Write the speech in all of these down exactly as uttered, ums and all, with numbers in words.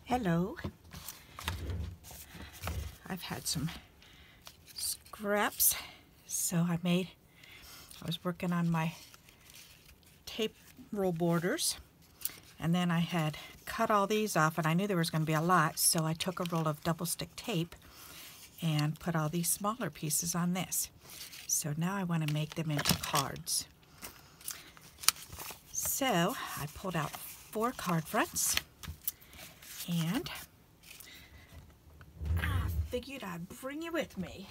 Hello. I've had some scraps, so I made, I was working on my tape roll borders, and then I had cut all these off, and I knew there was going to be a lot, so I took a roll of double stick tape and put all these smaller pieces on this. So now I want to make them into cards. So I pulled out four card fronts, and I figured I'd bring you with me.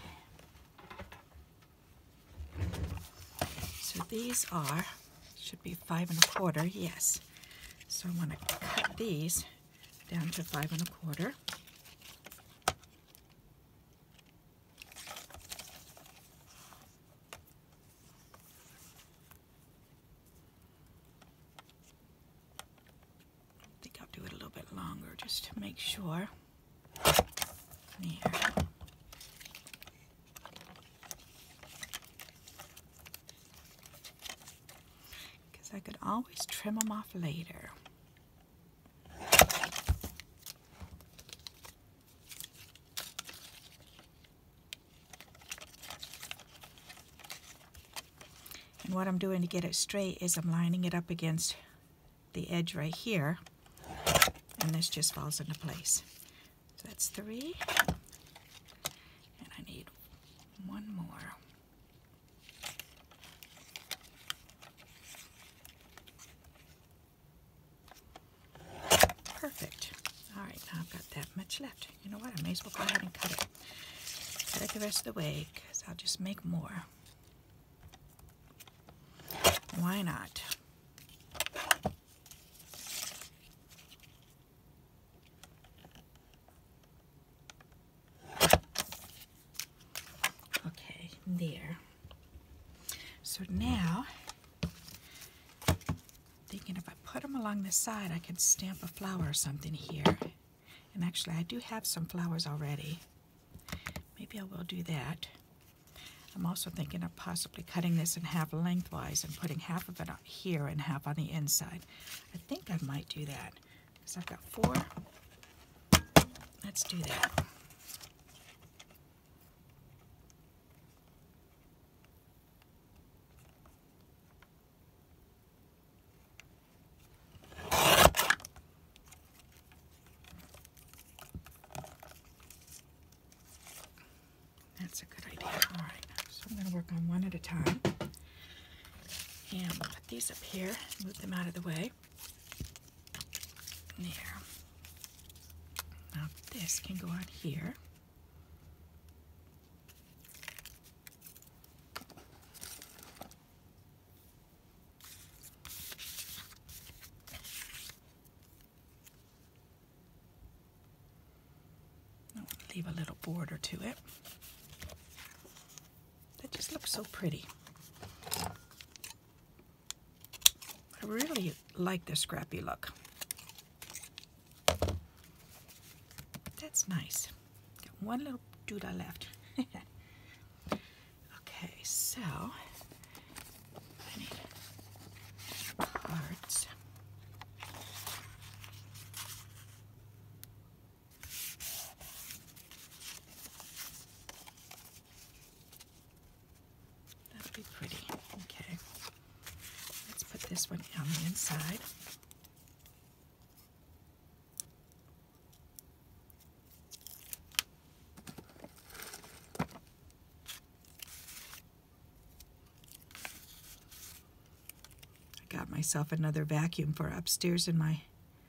So these are, should be five and a quarter, yes. So I want to cut these down to five and a quarter. I think I'll do it a little bit longer just to make sure. There. Because I could always trim them off later. And what I'm doing to get it straight is I'm lining it up against the edge right here, and this just falls into place. So that's three, and I need one more. Perfect. All right, now I've got that much left. You know what? I may as well go ahead and cut it. Cut it the rest of the way, because I'll just make more. Why not? Okay, there. So now, thinking if I put them along the side, I could stamp a flower or something here. And actually, I do have some flowers already. Maybe I will do that. I'm also thinking of possibly cutting this in half lengthwise and putting half of it on here and half on the inside. I think I might do that. So I've got four. Let's do that. That's a good idea. All right. So I'm going to work on one at a time. And we'll put these up here, move them out of the way. There. Now this can go on here. I'll leave a little border to it. That just looks so pretty. I really like the scrappy look. That's nice. Got one little doodah left. Okay, so I need cards. That'll be pretty. Okay. Let's put this one on the inside. Got myself another vacuum for upstairs in my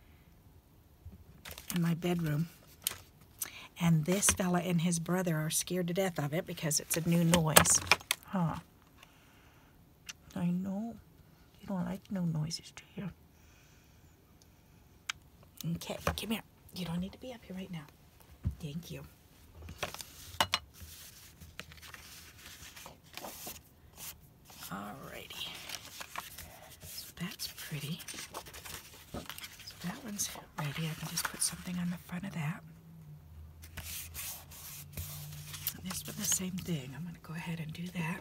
in my bedroom. And this fella and his brother are scared to death of it because it's a new noise. Huh. I know. You don't like no noises, do you? Okay, come here. You don't need to be up here right now. Thank you. Alrighty. So that's pretty. So that one's ready. I can just put something on the front of that. And this one, the same thing. I'm going to go ahead and do that.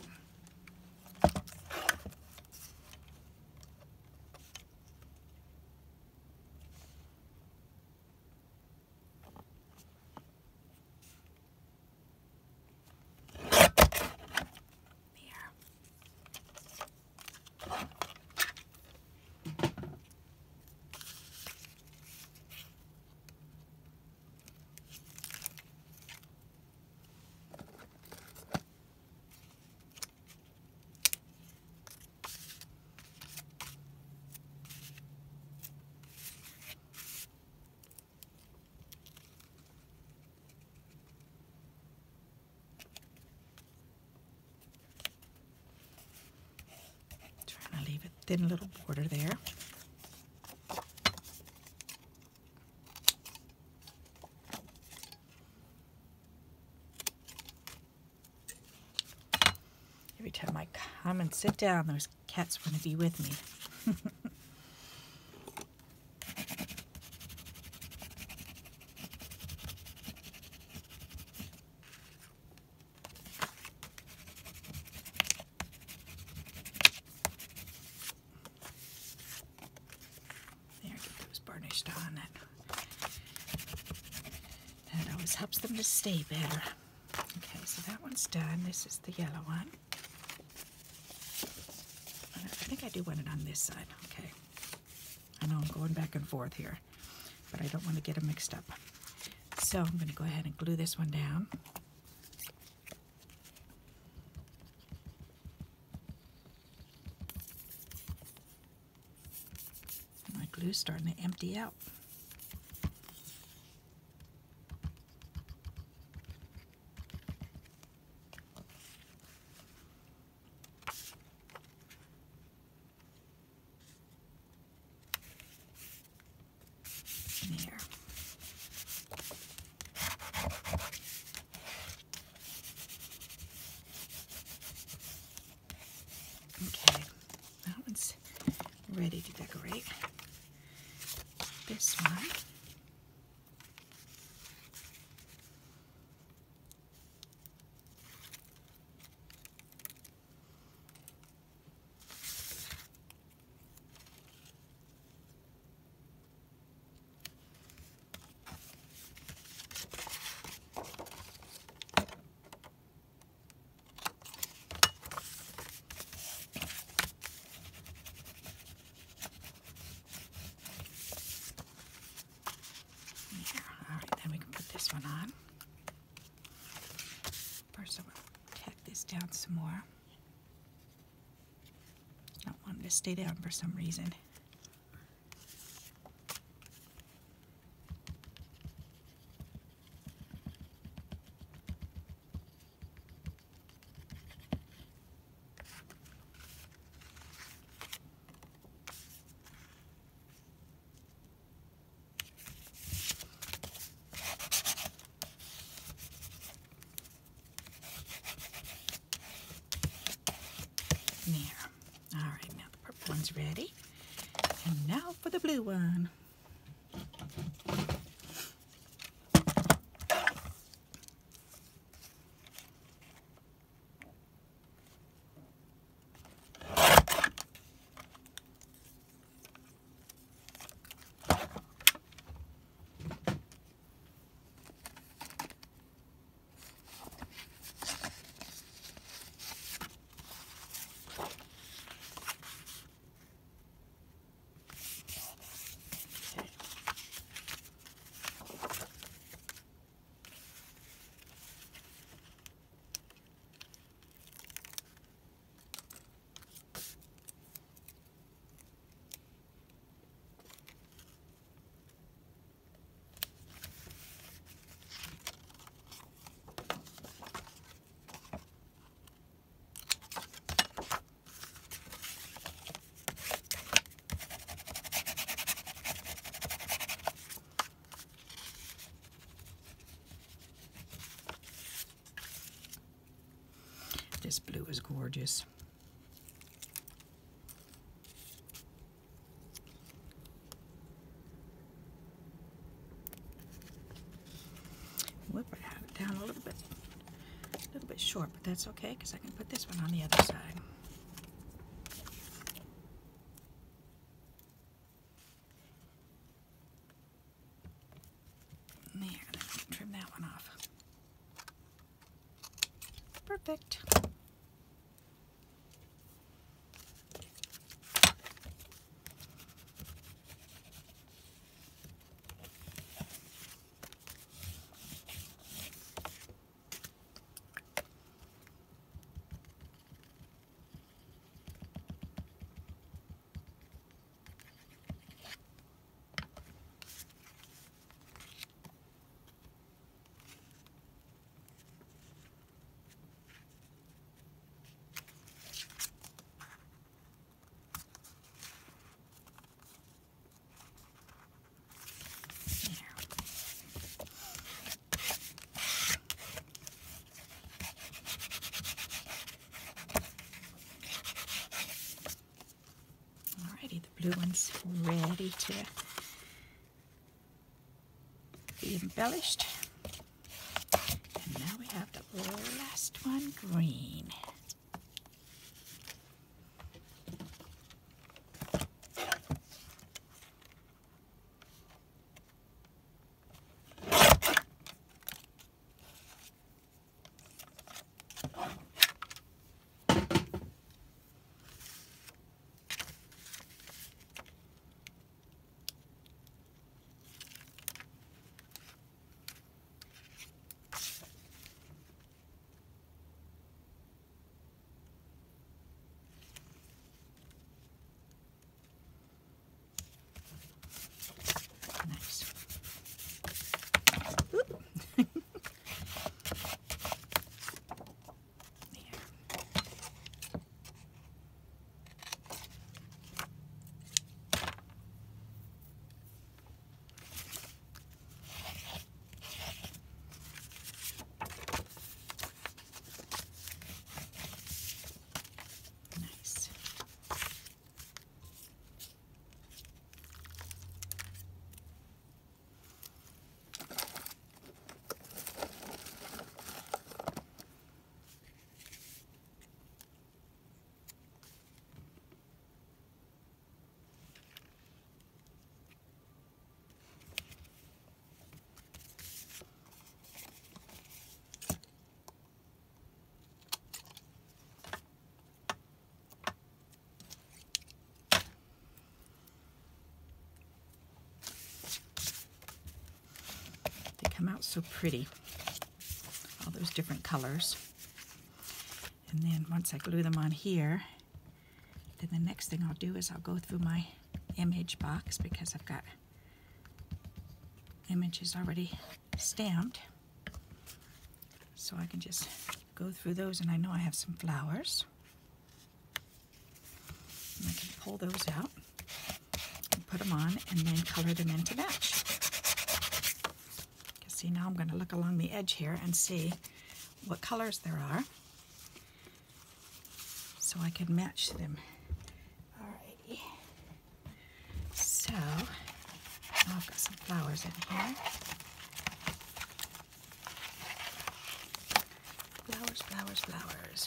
leave a thin little border there. Every time I come and sit down, those cats want to be with me. There, get those burnished on. That, that always helps them to stay better. Okay, so that one's done. This is the yellow one. I think I do want it on this side. Okay. I know I'm going back and forth here, but I don't want to get them mixed up. So I'm going to go ahead and glue this one down. My glue's starting to empty out. There. Okay, that one's ready to decorate. This one. One on. First, I'm going to tack this down some more. I don't want it to stay down for some reason. There. All right, now the purple one's ready. And now for the blue one. This blue is gorgeous. Whoop, I have it down a little bit, a little bit short, but that's okay because I can put this one on the other side. There, then I can trim that one off. Perfect. blue one's ready to be embellished. And now we have the last one, green. Nice. Oop. There. Nice. They come out so pretty, all those different colors. And then once I glue them on here, then the next thing I'll do is I'll go through my image box, because I've got images already stamped. So I can just go through those, and I know I have some flowers. And I can pull those out and put them on and then color them in to match. See, now I'm going to look along the edge here and see what colors there are so I can match them. Alrighty. So, now I've got some flowers in here. Flowers, flowers, flowers.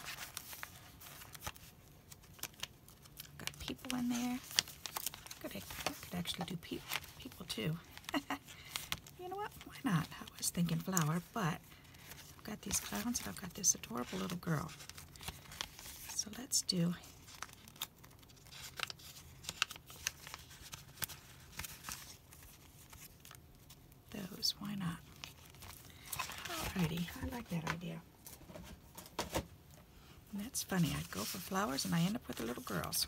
I've got people in there. I could, I could actually do pe people too. You know what? Why not? I was thinking flower, but I've got these clowns and I've got this adorable little girl. So let's do those. Why not? Alrighty, I like that idea. And that's funny. I go for flowers and I end up with the little girls.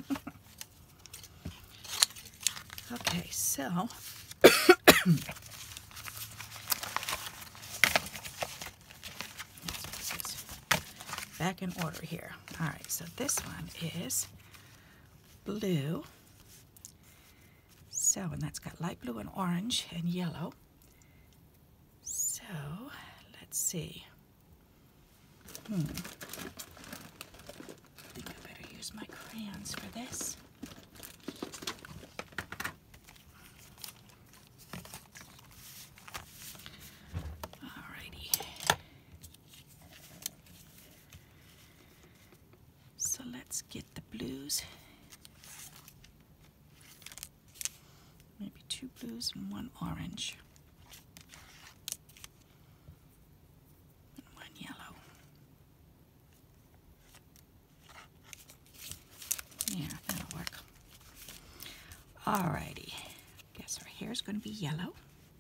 Okay, so back in order here. All right, so this one is blue. So, and that's got light blue and orange and yellow. So, let's see. Hmm. I think I better use my crayons for this. Let's get the blues. Maybe two blues and one orange. And one yellow. Yeah, that'll work. Alrighty. Guess our hair is going to be yellow.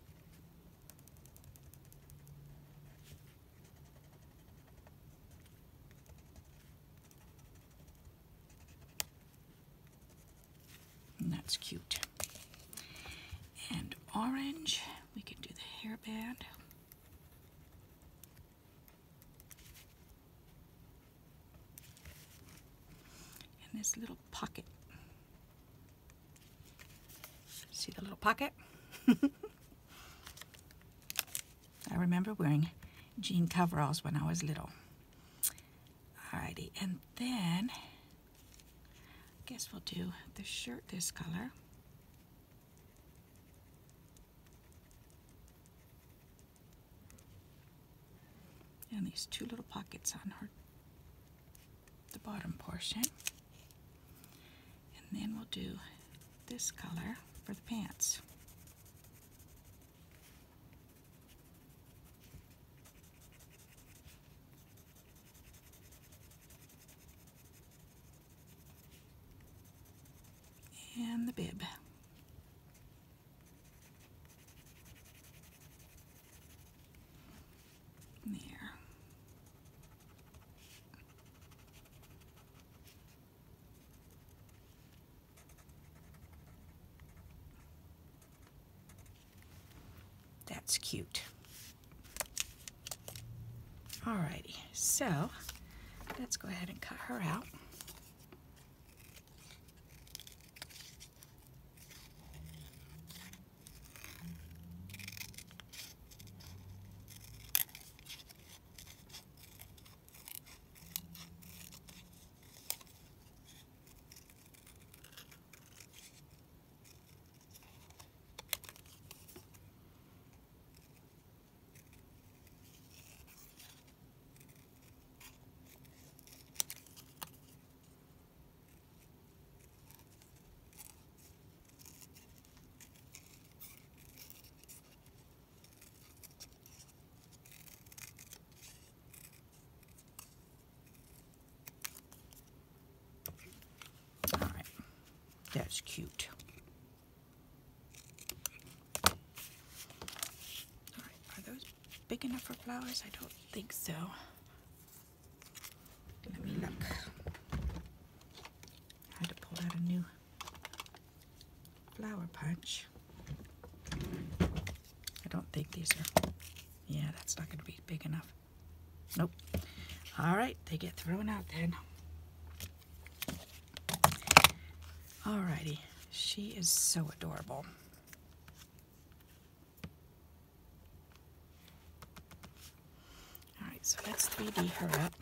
And that's cute. And orange, we can do the hairband. And this little pocket. See the little pocket? I remember wearing jean coveralls when I was little. Alrighty, and then I guess we'll do the shirt this color. And these two little pockets on her, the bottom portion. And then we'll do this color for the pants. And the bib. There. That's cute. Alrighty, so let's go ahead and cut her out. That's cute. All right, are those big enough for flowers? I don't think so. Let me look. I had to pull out a new flower punch. I don't think these are, yeah, that's not going to be big enough. Nope. All right, they get thrown out then. Alrighty, she is so adorable. Alright, so let's three D her up.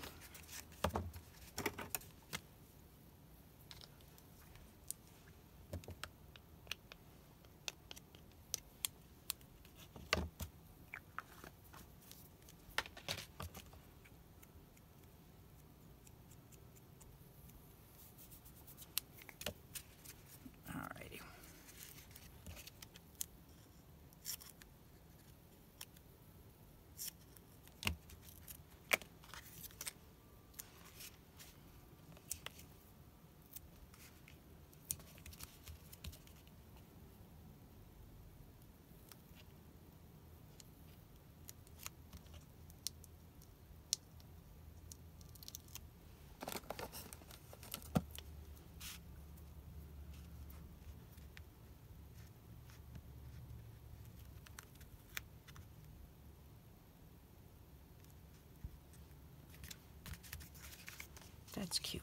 That's cute.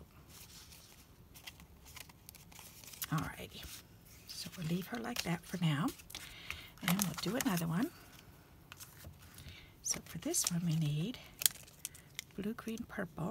Alrighty, so we'll leave her like that for now, and we'll do another one. So for this one we need blue, green, purple.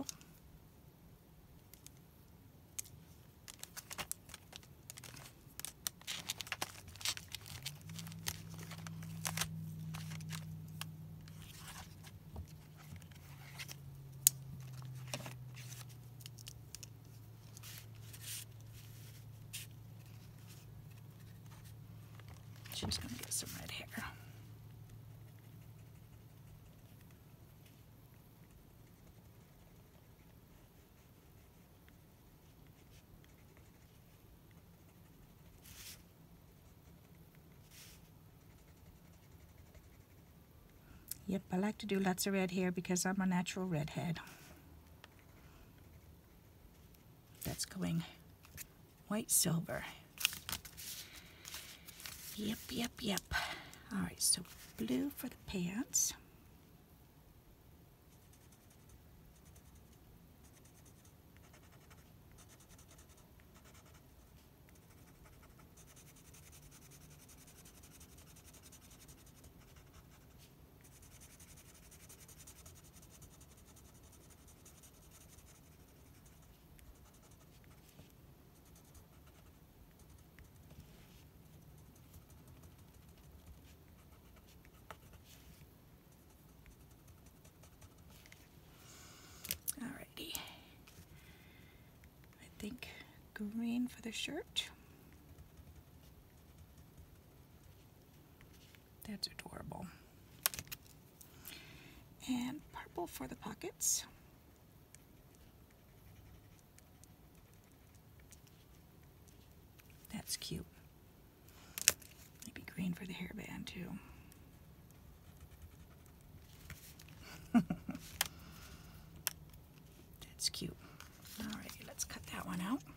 She's going to get some red hair. Yep, I like to do lots of red hair because I'm a natural redhead. That's going white silver. Yep, yep, yep. All right, so blue for the pants. green for the shirt. That's adorable. And purple for the pockets. That's cute. Maybe green for the hairband too. That's cute. Alrighty, let's cut that one out.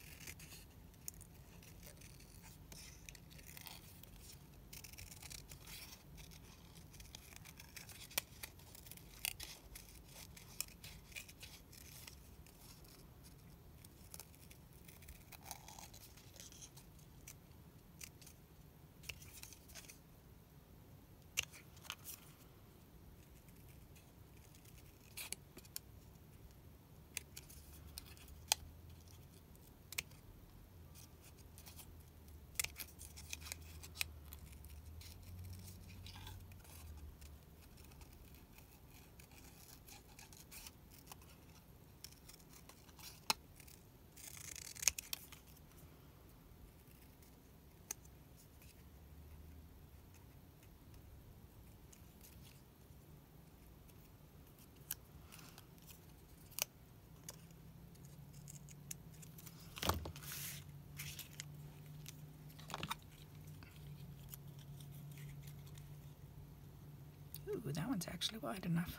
Ooh, that one's actually wide enough.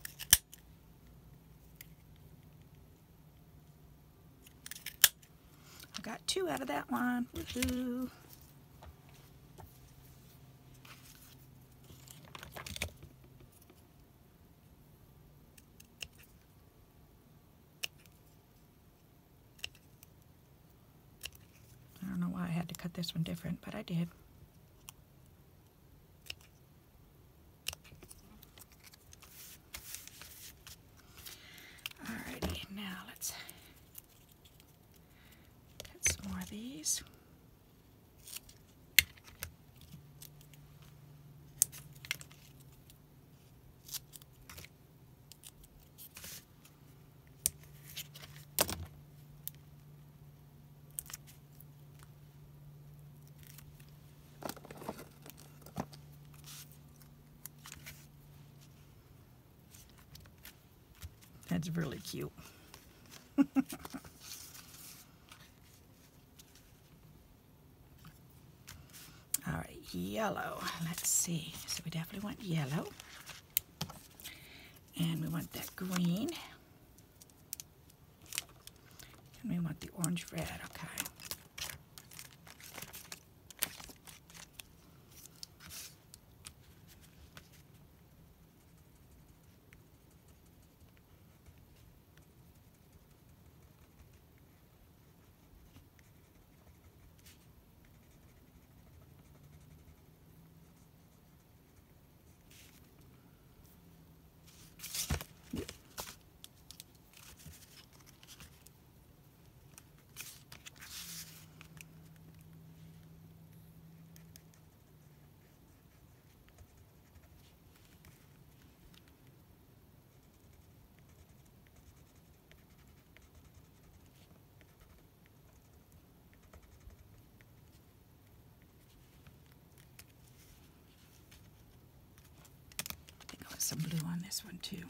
I got two out of that one. Woohoo! I don't know why I had to cut this one different, but I did. Alrighty, now let's cut some more of these. That's really cute. All right, yellow. Let's see. So we definitely want yellow. And we want that green. And we want the orange red, okay. Some blue on this one too.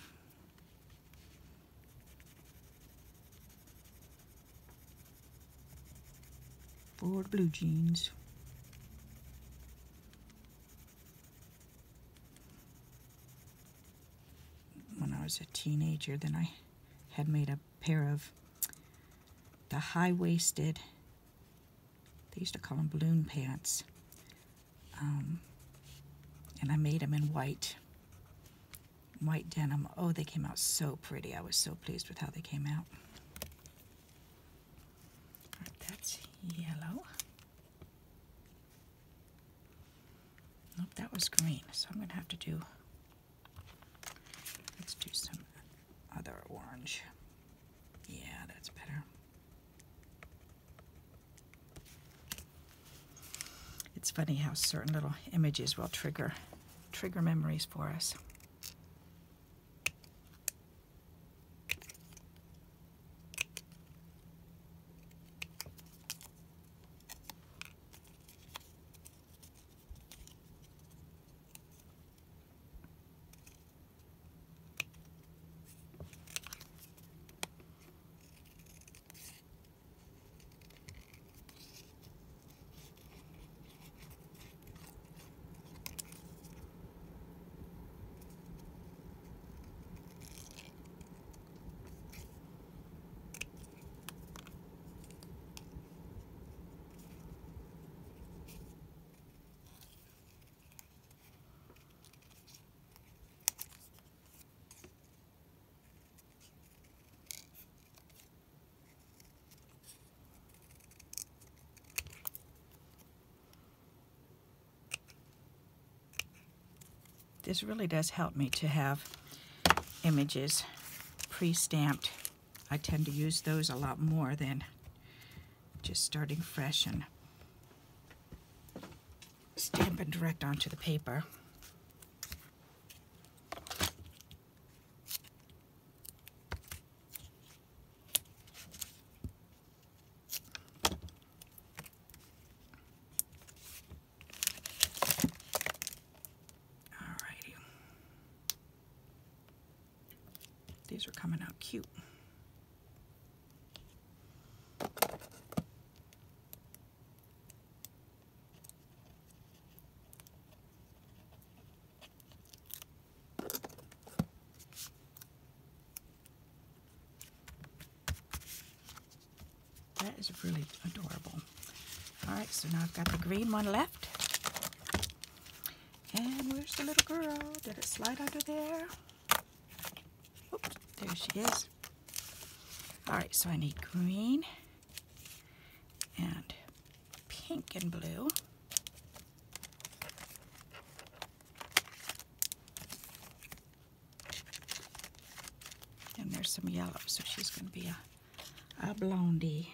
For blue jeans. When I was a teenager, then I had made a pair of the high-waisted, they used to call them balloon pants, um, and I made them in white. White denim. Oh, they came out so pretty. I was so pleased with how they came out. All right, that's yellow. Nope, that was green. So I'm going to have to do, let's do some other orange. Yeah, that's better. It's funny how certain little images will trigger, trigger memories for us. this really does help me to have images pre-stamped. I tend to use those a lot more than just starting fresh and stamping direct onto the paper. Alrighty. These are coming out cute. That is really adorable. All right, so now I've got the green one left. And where's the little girl? Did it slide under there? Oops, there she is. All right, so I need green and pink and blue. And there's some yellow, so she's going to be a, a blondie.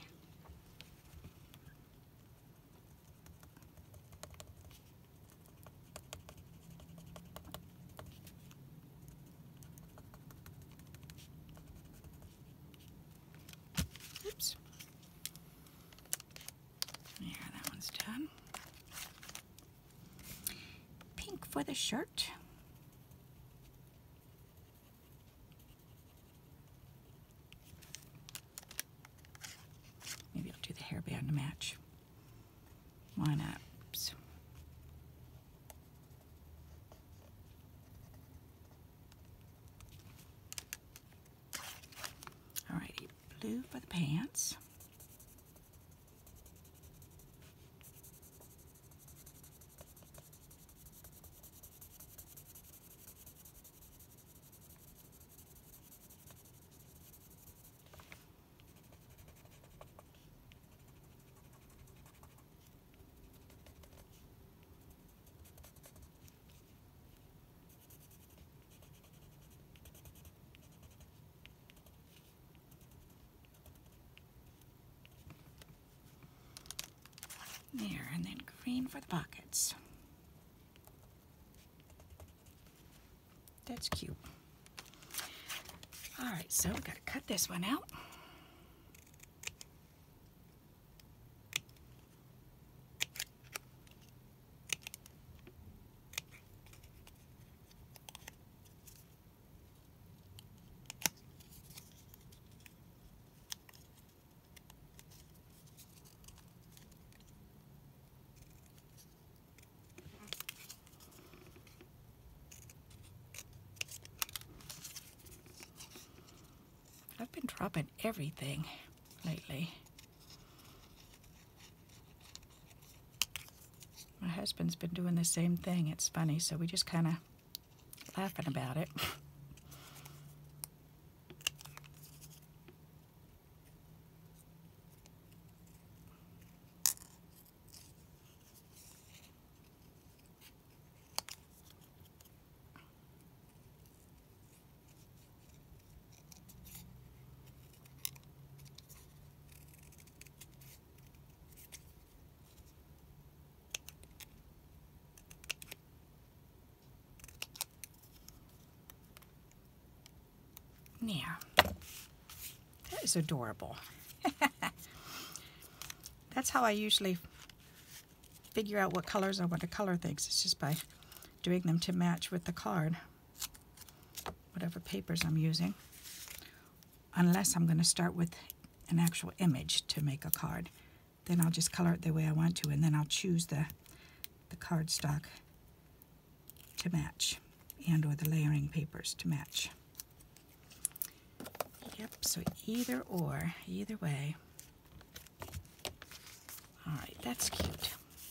Oops. There, that one's done. Pink for the shirt. Maybe I'll do the hairband to match. Why not? Oops. Alrighty, blue for the pants. There, and then green for the pockets. That's cute. All right, so we gotta cut this one out. I've been dropping everything lately. My husband's been doing the same thing. It's funny, so we just kind of laughing about it. Yeah, that is adorable. That's how I usually figure out what colors I want to color things. It's just by doing them to match with the card, whatever papers I'm using. Unless I'm going to start with an actual image to make a card. Then I'll just color it the way I want to, and then I'll choose the, the cardstock to match, and or the layering papers to match. Yep, so either or, either way. All right, that's cute.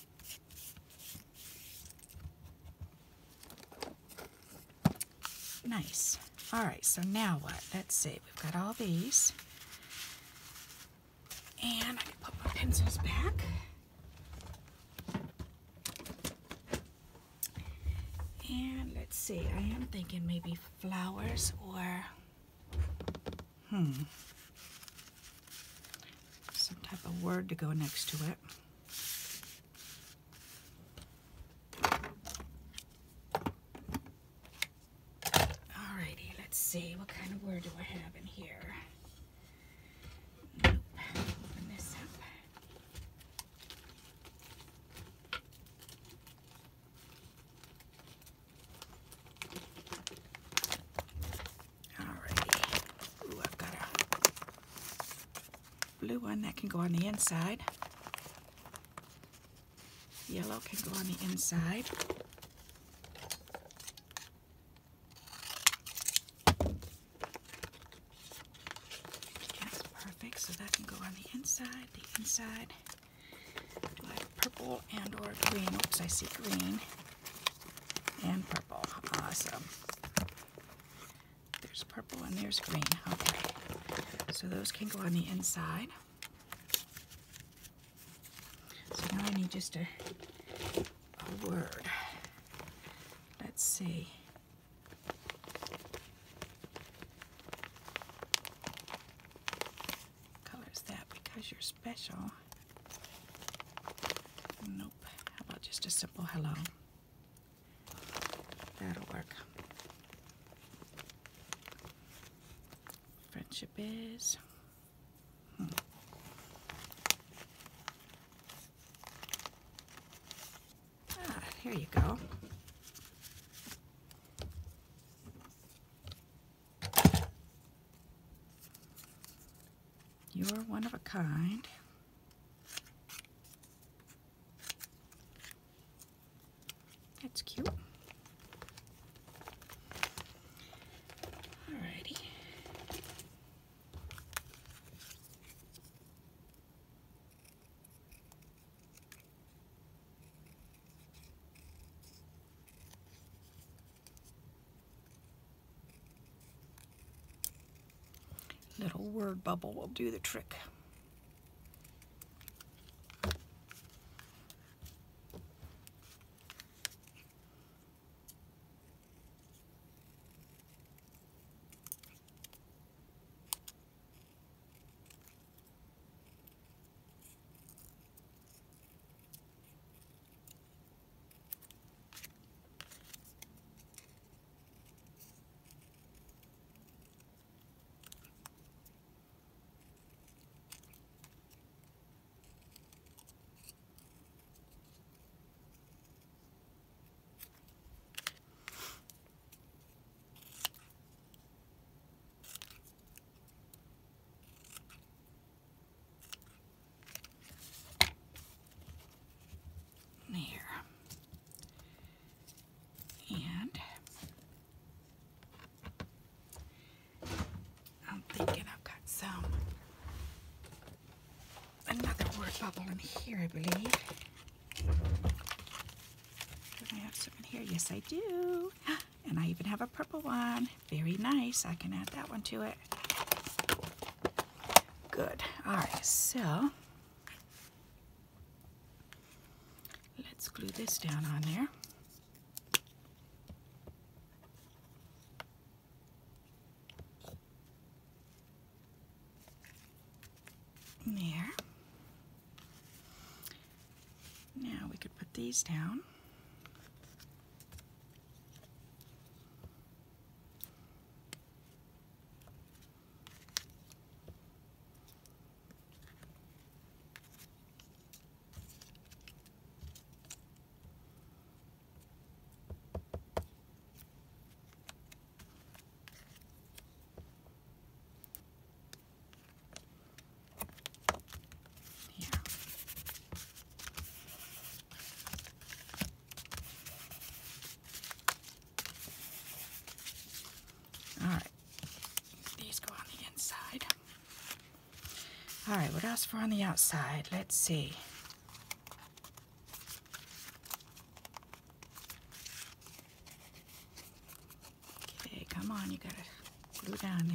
Nice. All right, so now what? Let's see. We've got all these. And I can put my pencils back. And let's see, I am thinking maybe flowers or, hmm, some type of word to go next to it. Alrighty, let's see, what kind of word do I have in here? Nope, open this up. Alrighty, ooh, I've got a blue one that can go on the inside. Yellow can go on the inside. That's perfect, so that can go on the inside, the inside. Do I have purple and or green? Oops, I see green and purple. Awesome. There's purple and there's green. Okay, so those can go on the inside. So now I need just a, a word. Let's see. What color is that? Because you're special. Nope. How about just a simple hello? That'll work. Friendship is. Hmm. Ah, here you go. You're one of a kind. That's cute. Alrighty. Little word bubble will do the trick. Thinking I've got some another word bubble in here, I believe. Do I have some in here? Yes, I do. And I even have a purple one. Very nice. I can add that one to it. Good. All right, so let's glue this down on there. There. Now we could put these down. All right, what else for on the outside? Let's see. Okay, come on, you gotta glue down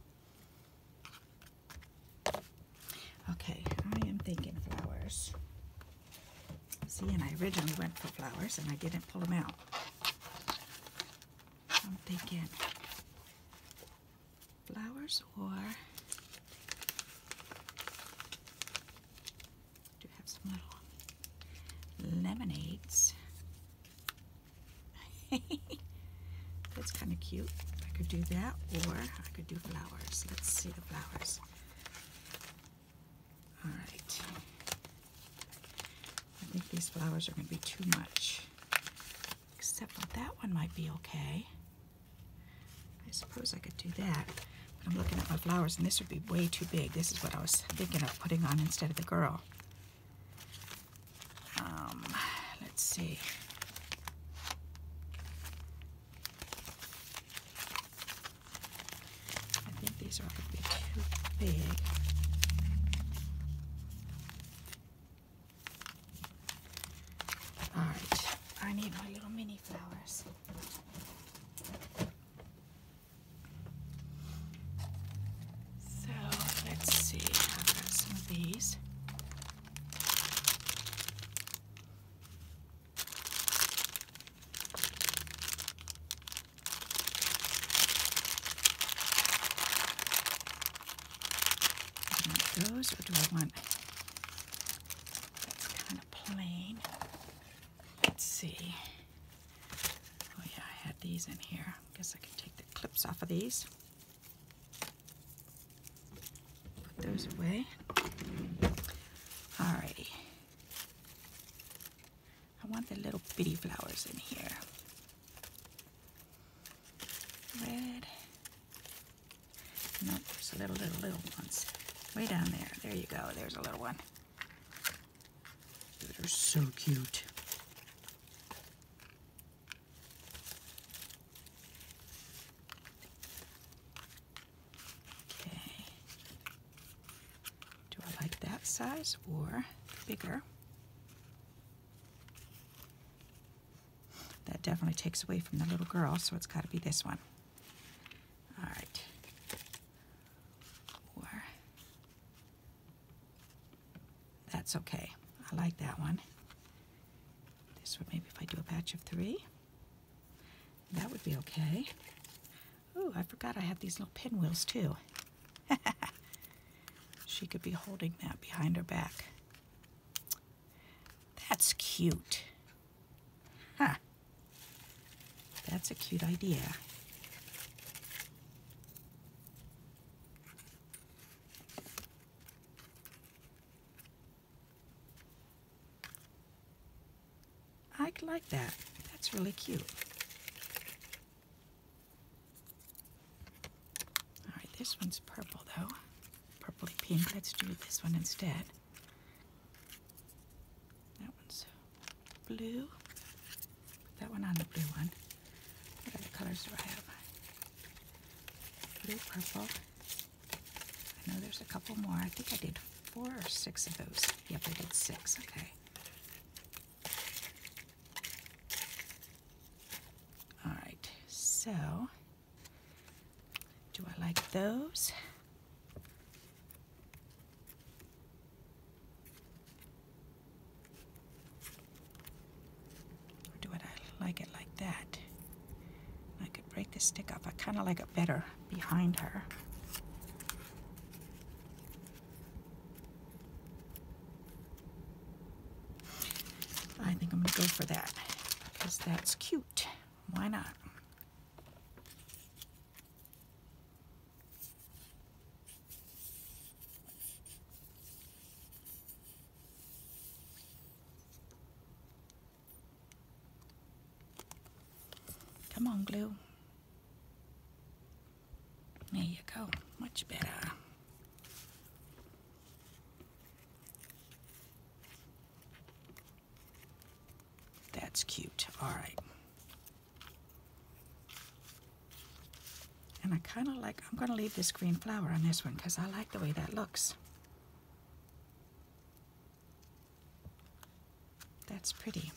there. Okay, I am thinking flowers. See, and I originally went for flowers and I didn't pull them out. I'm thinking flowers, or do have some little lemonades. That's kind of cute. I could do that, or I could do flowers. Let's see the flowers. All right. I think these flowers are going to be too much. Except for that one might be okay. I suppose I could do that. But I'm looking at my flowers, and this would be way too big. This is what I was thinking of putting on instead of the girl. Um, let's see. I think these are going to be too big. All right, I need my little mini flowers. So let's see, I've got some of these. Do I want those, or do I want, that's kind of plain. Let's see. Oh yeah, I had these in here. Guess I can take the clips off of these. Put those away. Alrighty. I want the little bitty flowers in here. Red. Nope, there's a little, little, little ones. Way down there. There you go. There's a little one. They're so cute. Size or bigger. That definitely takes away from the little girl, so it's got to be this one. All right. Or that's okay. I like that one. This one, maybe if I do a batch of three, that would be okay. Oh, I forgot I have these little pinwheels too. She could be holding that behind her back. That's cute. Huh. That's a cute idea. I like that. That's really cute. All right, this one's purple though. Purpley pink. Let's do this one instead. That one's blue. Put that one on the blue one. What other colors do I have? Blue, purple. I know there's a couple more. I think I did four or six of those. Yep, I did six. Okay. All right. So, do I like those? Like it like that. I could break the stick up. I kind of like it better behind her. I think I'm going to go for that because that's cute. Why not? Come on, glue. There you go. Much better. That's cute. All right. And I kind of like, I'm going to leave this green flower on this one because I like the way that looks. That's pretty.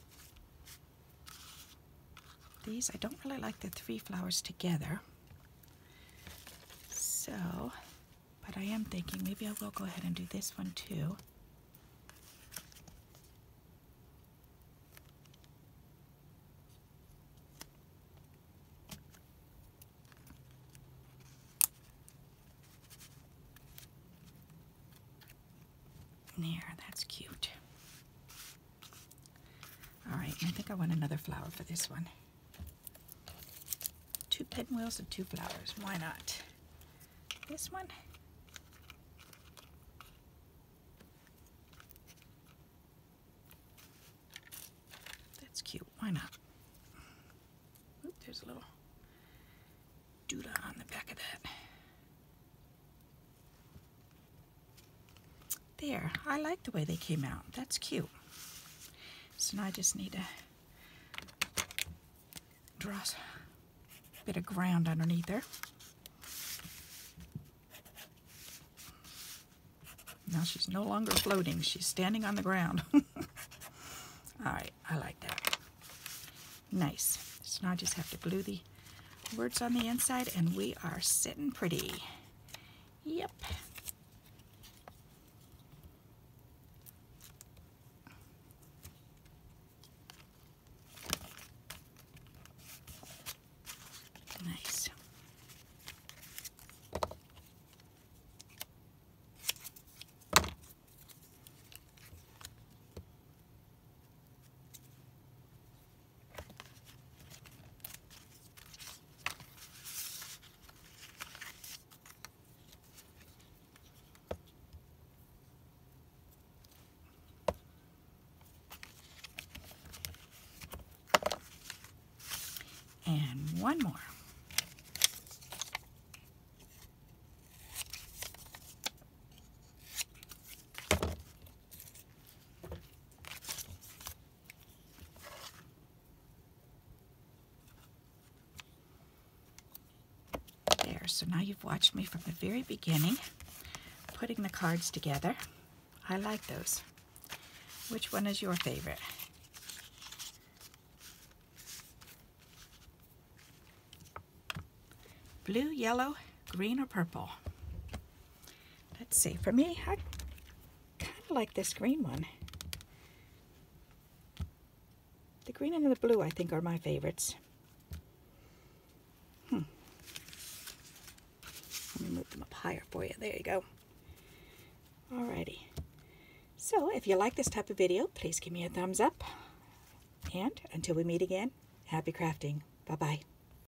These, I don't really like the three flowers together. So, but I am thinking maybe I will go ahead and do this one too. There, that's cute. All right, I think I want another flower for this one. Two pinwheels and two flowers. Why not? This one. That's cute. Why not? Oop, there's a little doodah on the back of that. There. I like the way they came out. That's cute. So now I just need to draw a bit of ground underneath her. Now she's no longer floating. She's standing on the ground. All right, I like that. Nice. So now I just have to glue the words on the inside and we are sitting pretty. Yep. Nice. And one more. There, so now you've watched me from the very beginning, putting the cards together. I like those. Which one is your favorite? Blue, yellow, green, or purple? Let's see. For me, I kind of like this green one. The green and the blue, I think, are my favorites. Hmm. Let me move them up higher for you. There you go. Alrighty. So, if you like this type of video, please give me a thumbs up. And until we meet again, happy crafting. Bye-bye.